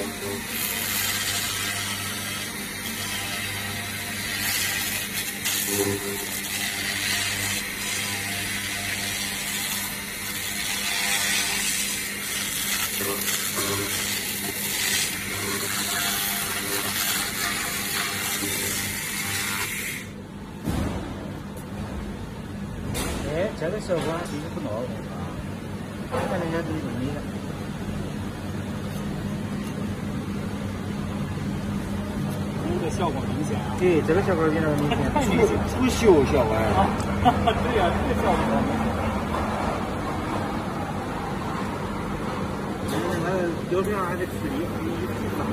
哎，这个效果其实不错啊，看人家自己用的。 这个效果明显啊！ 对，这个效果比那个明显。 太明显， 出秀效果呀！ 对呀，这个效果。 那个标准还得吃力，